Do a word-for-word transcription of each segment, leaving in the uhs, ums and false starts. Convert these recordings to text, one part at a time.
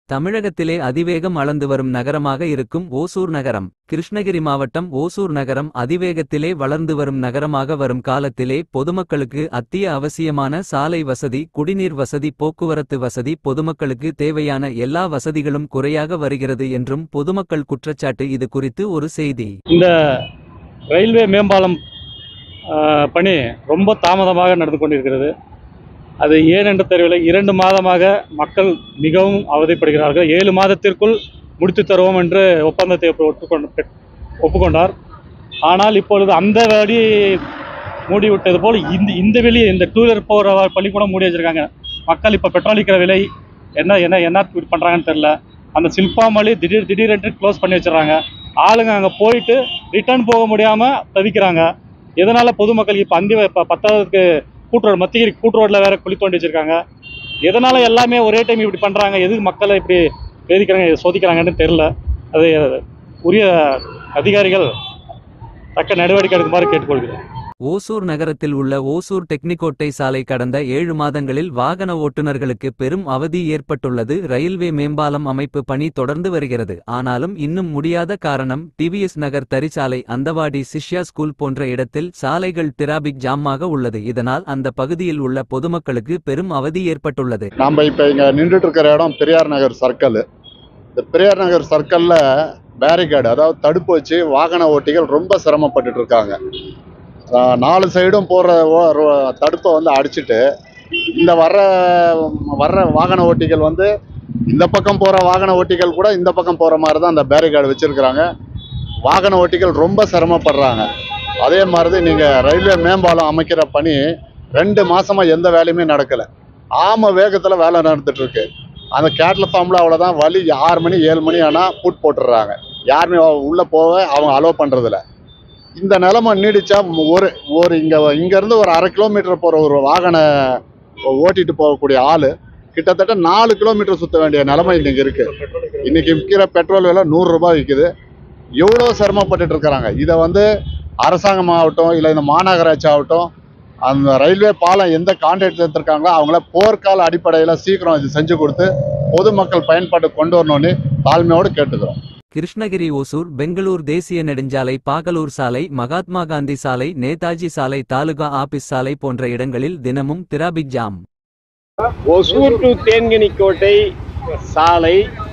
தமிழகத்திலே அதிவேகம் அளந்து வரும் நகரமாக இருக்கும் ஓசூர் நகரம். கிருஷ்ணகிரி மாவட்டம் ஓசூர் நகரம் அதிவேகத்திலே வளர்ந்து வரும் நகரமாக வரும் காலத்திலே பொதுமக்களுக்கு அத்திய அவசியமான சாலை வசதி, குடிநீர் வசதி, போக்குவரத்து வசதி, பொதுமக்களுக்கு தேவையான எல்லா வசதிகளும் குறையாக வருகிறது என்றும் பொதுமக்கள் குற்றச்சாட்டு. இது குறித்து ஒரு செய்தி. இந்த ரயில்வே மேம்பாலம் பணி ரொம்ப தாமதமாக நடந்து கொண்டிருக்கிறது. அது ஏன் என்று தெரியவில்லை. இரண்டு மாதமாக மக்கள் மிகவும் அவதிப்படுகிறார்கள். ஏழு மாதத்திற்குள் முடித்து தருவோம் என்று ஒப்பந்தத்தை ஒப்புக்கொண்டு ஒப்புக்கொண்டார். ஆனால் இப்பொழுது அந்த வழி மூடிவிட்டது போல் இந்த இந்த வெளியே இந்த டூ வீலர் போகிற பள்ளிக்கூடம் மூடி வச்சுருக்காங்க. மக்கள் இப்போ பெட்ரோல் விற்கிற விலை என்ன என்ன என்ன பண்ணுறாங்கன்னு தெரில. அந்த சில்பாமலி திடீர் திடீரென்று க்ளோஸ் பண்ணி வச்சுறாங்க. ஆளுங்க அங்கே போயிட்டு ரிட்டர்ன் போக முடியாமல் தவிக்கிறாங்க. எதனால் பொதுமக்கள் இப்போ அந்தி இப்போ பத்தாவதுக்கு கூட்டுரோடு மத்திய கூட்டுரோட்டில் வேறு குழி தோண்டி வச்சுருக்காங்க. எதனால் எல்லாமே ஒரே டைம் இப்படி பண்ணுறாங்க? எதுக்கு மக்களை இப்படி வேதிக்கிறாங்க, சோதிக்கிறாங்கன்னு தெரில. அது உரிய அதிகாரிகள் தக்க நடவடிக்கை எடுக்குமாறு கேட்டுக்கொள்கிறேன். ஓசூர் நகரத்தில் உள்ள ஓசூர் டெக்னிக்கோட்டை சாலை கடந்த ஏழு மாதங்களில் வாகன ஓட்டுநர்களுக்கு பெரும் அவதி ஏற்பட்டுள்ளது. ரயில்வே மேம்பாலம் அமைப்பு பணி தொடர்ந்து வருகிறது. ஆனாலும் இன்னும் முடியாத காரணம் டிவிஎஸ் நகர் தரிசாலை, அந்தவாடி சிஷ்யா ஸ்கூல் போன்ற இடத்தில் சாலைகள் டிராபிக் ஜாமாக உள்ளது. இதனால் அந்த பகுதியில் உள்ள பொதுமக்களுக்கு பெரும் அவதி ஏற்பட்டுள்ளது. நம்ம இப்ப இங்க நின்றுட்டு இருக்கிற இடம் பெரியார் நகர் சர்க்கிள். இந்த பெரியார் நகர் சர்க்கிள்ல பேரிகேடு, அதாவது தடுப்பு வச்சு வாகன ஓட்டிகள் ரொம்ப சிரமப்பட்டு இருக்காங்க. நாலு சைடும் போகிற தடுப்பை வந்து அடிச்சுட்டு இந்த வர்ற வர்ற வாகன ஓட்டிகள் வந்து இந்த பக்கம் போகிற வாகன ஓட்டிகள் கூட இந்த பக்கம் போகிற மாதிரி தான் அந்த பேரிகேடு வச்சுருக்கிறாங்க. வாகன ஓட்டிகள் ரொம்ப சிரமப்படுறாங்க. அதே மாதிரி நீங்கள் ரயில்வே மேம்பாலம் அமைக்கிற பணி ரெண்டு மாதமாக எந்த வேலையுமே நடக்கலை. ஆம வேகத்தில் வேலை நடந்துட்டுருக்கு. அந்த கேட்ல ஃபார்மில் அவ்வளோதான் வழி. ஆறு மணி ஏழு மணி ஆனால் பூட் போட்டுடுறாங்க. யாருமே உள்ளே போக அவங்க அலோவ் பண்ணுறதில்ல. இந்த நிலைமை நீடிச்சா ஒரு ஒரு இங்கே இங்கேருந்து ஒரு அரை கிலோமீட்டர் போகிற ஒரு வாகன ஓட்டிட்டு போகக்கூடிய ஆள் கிட்டத்தட்ட நாலு கிலோமீட்டர் சுற்ற வேண்டிய நிலைமை இன்னைக்கு இருக்குது. இன்றைக்கி விற்கிற பெட்ரோல் விலை நூறுரூபா விற்குது. எவ்வளோ சிரமப்பட்டு இருக்கிறாங்க. இதை வந்து அரசாங்கமாகட்டும் இல்லை இந்த மாநகராட்சி ஆகட்டும், அந்த ரயில்வே பாலம் எந்த கான்ட்ராக்ட் எடுத்திருக்காங்களோ அவங்கள போர்க்கால அடிப்படையில் சீக்கிரம் இது செஞ்சு கொடுத்து பொதுமக்கள் பயன்பாட்டு கொண்டு வரணும்னு தாழ்மையோடு கேட்டுக்கிறோம். கிருஷ்ணகிரி ஓசூர் பெங்களூர் தேசிய நெடுஞ்சாலை, பாகலூர் சாலை, மகாத்மா காந்தி சாலை, நேதாஜி சாலை, தாலுகா ஆபீஸ் சாலை போன்ற இடங்களில் தினமும் traffic jam. Hosur to Denkanikottai சாலை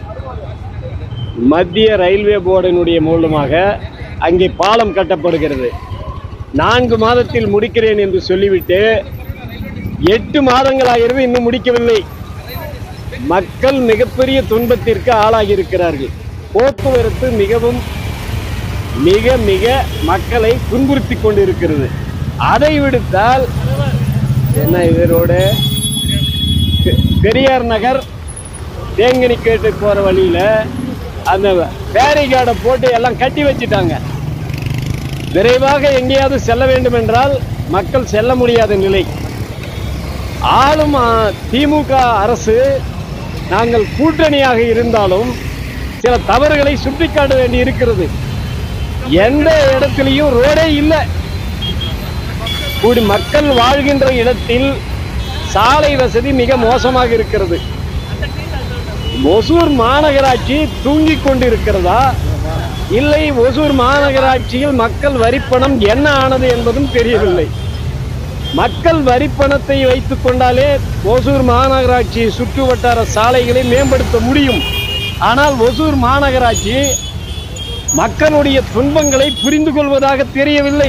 மத்திய ரயில்வே போர்டினுடைய மூலமாக அங்கே பாலம் கட்டப்படுகிறது. நான்கு மாதத்தில் முடிக்கிறேன் என்று சொல்லிவிட்டு எட்டு மாதங்களாகிறது, இன்னும் முடிக்கவில்லை. மக்கள் மிகப்பெரிய துன்பத்திற்கு ஆளாகி இருக்கிறார்கள். போக்குவரத்து மிகவும் மிக மிக மக்களை துன்புறுத்தி கொண்டிருக்கிறது. அதை விடுத்தால் என்ன இதனோட பெரியார் நகர் தேங்கனிக்கேட்டு போகிற வழியில் அந்த பேரிகார்டை போட்டு எல்லாம் கட்டி வச்சுட்டாங்க. விரைவாக எங்கேயாவது செல்ல வேண்டும் என்றால் மக்கள் செல்ல முடியாத நிலை. ஆளும் திமுக அரசு நாங்கள் கூட்டணியாக இருந்தாலும் சில தவறுகளை சுட்டிக்காட்ட வேண்டி இருக்கிறது. எந்த இடத்திலையும் ரோடே இல்லை. கூடி மக்கள் வாழ்கின்ற இடத்தில் சாலை வசதி மிக மோசமாக இருக்கிறது. ஓசூர் மாநகராட்சி தூங்கிக் கொண்டிருக்கிறதா இல்லை ஓசூர் மாநகராட்சியில் மக்கள் வரிப்பணம் என்ன ஆனது என்பதும் தெரியவில்லை. மக்கள் வரிப்பணத்தை வைத்துக் கொண்டாலே ஓசூர் மாநகராட்சி சுற்று வட்டார சாலைகளை மேம்படுத்த முடியும். ஆனால் ஓசூர் மாநகராட்சி மக்களுடைய துன்பங்களை புரிந்து கொள்வதாக தெரியவில்லை.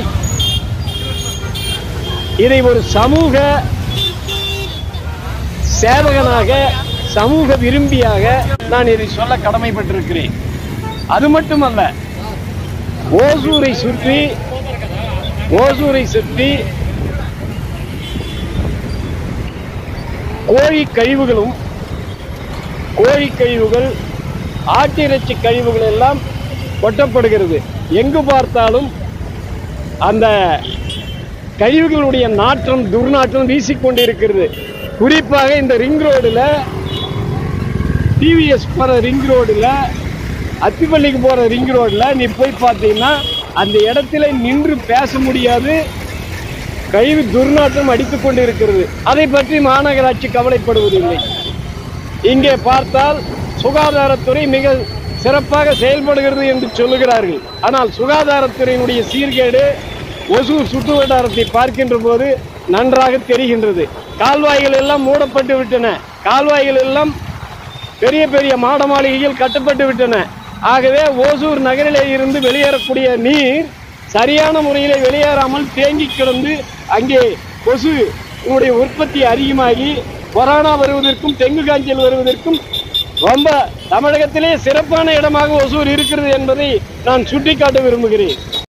இதை ஒரு சமூக சேவகனாக, சமூக விரும்பியாக நான் இதை சொல்ல கடமைப்பட்டிருக்கிறேன். அது மட்டுமல்ல, ஓசூரை சுற்றி ஓசூரை சுற்றி கோழி கழிவுகளும் கோழி கழிவுகள் ஆட்டிறைச்சி கழிவுகள் எல்லாம் கொட்டப்படுகிறது. எங்கு பார்த்தாலும் அந்த கழிவுகளுடைய நாற்றம், துர்நாற்றம் வீசிக்கொண்டிருக்கிறது. குறிப்பாக இந்த ரிங் ரோடில், டிவிஎஸ் போகிற ரிங் ரோடில், அத்திப்பள்ளிக்கு போகிற ரிங் ரோடில் நீ போய் பார்த்தீங்கன்னா அந்த இடத்துல நின்று பேச முடியாது. கழிவு துர்நாற்றம் அடித்துக் கொண்டிருக்கிறது. அதை பற்றி மாநகராட்சி கவலைப்படுவதில்லை. இங்கே பார்த்தால் சுகாதாரத்துறை மிக சிறப்பாக செயல்படுகிறது என்று சொல்லுகிறார்கள். ஆனால் சுகாதாரத்துறையினுடைய சீர்கேடு ஒசூர் சுற்று வட்டாரத்தை பார்க்கின்ற போது நன்றாக தெரிகின்றது. கால்வாய்கள் எல்லாம் மூடப்பட்டு விட்டன. கால்வாய்கள் எல்லாம் பெரிய பெரிய மாட மாளிகைகள் கட்டப்பட்டு விட்டன. ஆகவே ஓசூர் நகரிலே இருந்து வெளியேறக்கூடிய நீர் சரியான முறையில் வெளியேறாமல் தேங்கி கிடந்து அங்கே கொசு உடைய உற்பத்தி அதிகமாகி கொரோனா வருவதற்கும் டெங்கு காய்ச்சல் வருவதற்கும் ரொம்ப தமிழகத்திலே சிறப்பான இடமாக ஒசூர் இருக்கிறது என்பதை நான் சுட்டிக்காட்ட விரும்புகிறேன்.